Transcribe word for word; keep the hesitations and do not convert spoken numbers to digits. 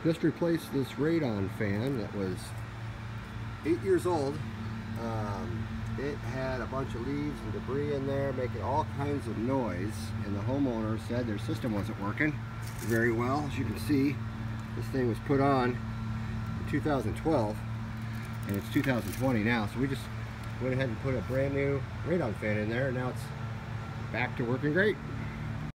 Just replaced this Radon fan that was eight years old. Um, it had a bunch of leaves and debris in there making all kinds of noise, and the homeowner said their system wasn't working very well. As you can see, this thing was put on in two thousand twelve and it's two thousand twenty now, so we just went ahead and put a brand new Radon fan in there, and now it's back to working great.